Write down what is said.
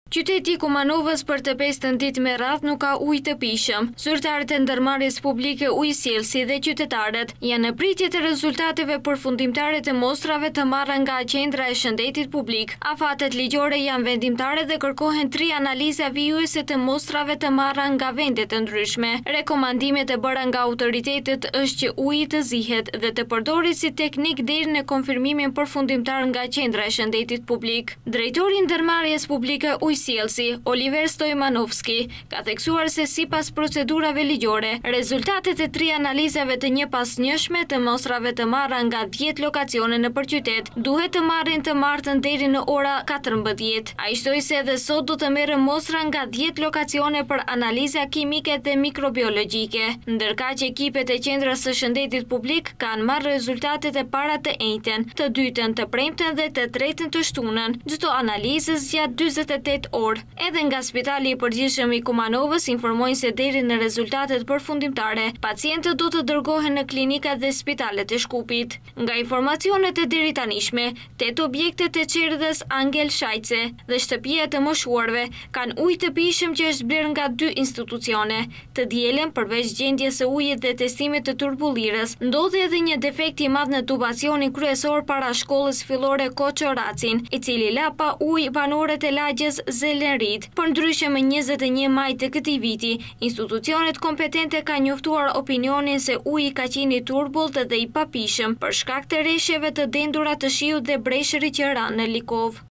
Qyteti i Kumanovës për të pestën ditë me radhë nuk ka ujë të pishëm. Zyrtarët e ndërmarrjes publike ujësjellësi dhe qytetarët janë në pritje të rezultateve përfundimtare të mostrave të marra nga Qendra e Shëndetit Publik. Afatet ligjore janë vendimtare dhe kërkohen 3 analiza vijuese të mostrave të marra nga vendet të ndryshme. Rekomandimet e bëra nga autoritetet është që uji të zihet dhe të përdoret si teknik deri në konfirmimin përfundimtar nga Qendra e Shëndetit Publik. Drejtori i ndërmarrjes publike ujësjellësi, Oliver Stojmanovski, ka theksuar se sipas procedurave ligjore, rezultatet e 3 analizave të njëpasnjëshme të mostrave të marra nga 10 lokacione nëpër qytet duhet të marrin të martën deri në ora 14. Ai shtoi se edhe sot do të merren mostra nga 10 lokacione për analiza kimike dhe mikrobiologjike, ndërkaq ekipet e Qendrës së Shëndetit Publik kanë marrë rezultatet e para të njëjtën, të dytën të premten dhe të tretën të shtunën. Çdo analizë zgjat 48 orë. Edhe nga Spitali i Përgjithshëm i Kumanovës informojnë se deri në rezultatet përfundimtare, pacientët do të dërgohen në klinikat dhe spitalet e Shkupit. Nga informacionet e deritanishme, 8 objekte të qerdhës Angel Shajce dhe shtëpia të moshuarve kanë ujë të pishëm që është blerë nga 2 institucione. Të dielën, përveç gjendjes së ujit dhe testimit të turbullirës, ndodhi edhe një defekt i madh në tubacionin kryesor para shkollës fillore Koço Racin, i cili la pa ujë banorët e lagjes Zelenrit. Por ndryshe më 21 maj të këtij viti, institucionet kompetente kanë njoftuar opinionin se uji ka qenë i turbullt dhe i papishëm për shkak të rreshjeve të dendura të shiut dhe breshërit që ranë në Likov.